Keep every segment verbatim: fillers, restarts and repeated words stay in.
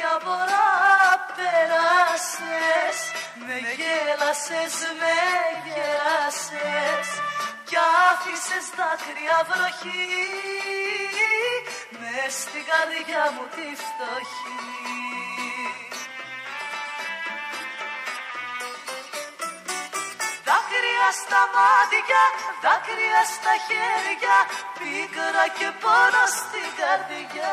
μια φορά πέρασες, με γέλασες, με γέλασες κι άφησες δάκρυα βροχή μες στην καρδιά μου τη φτωχή. Δάκρυα στα μάτια, δάκρυα στα χέρια, πίκρα και πόνο στην καρδιά.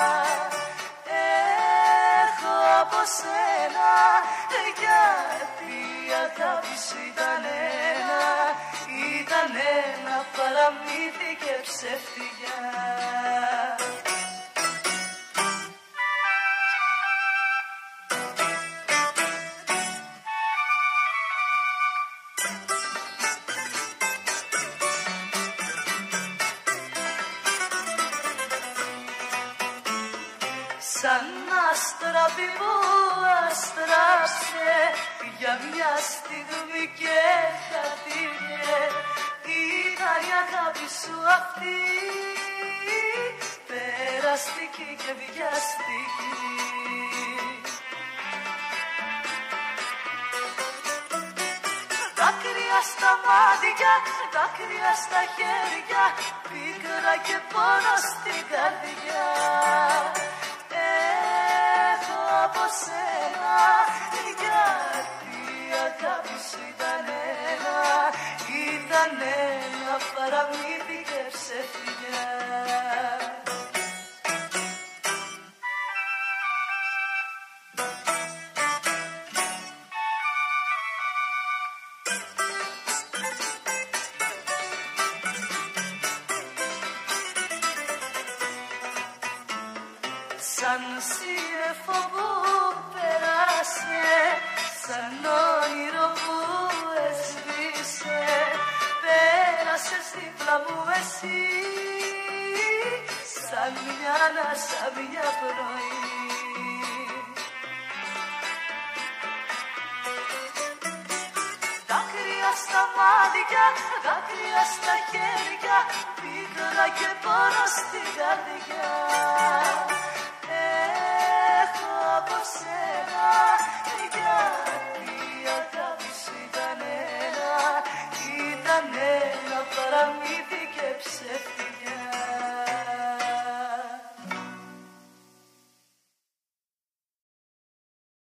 Έχω από σένα, γιατί η αγάπη σου ήταν ένα, ήταν ένα παραμύθι και ψευτιά. Σαν άστραπη που αστράψε για μια στιγμή και χαθήκε, ήταν η αγάπη σου αυτή, περαστική και βιαστική. Δάκρυα στα μάτια, δάκρυα στα χέρια, πίκρα και πόνο στην καρδιά. Έχω από σένα, γιατί η αγάπη σου ήταν ένα, ήταν ένα παραμύθι και ψευτιά. Σαν σύννεφο που πέρασε, σαν όνειρο που έσβησε, πέρασες δίπλα μου εσύ, σαν μια ανάσα μια πρωί. Δάκρυα στα μάτια, δάκρυα στα χέρια, πίκρα και πόνο στην καρδιά. Έχω από σένα, γιατί η αγάπη σου ήταν ένα, ήταν ένα παραμύθι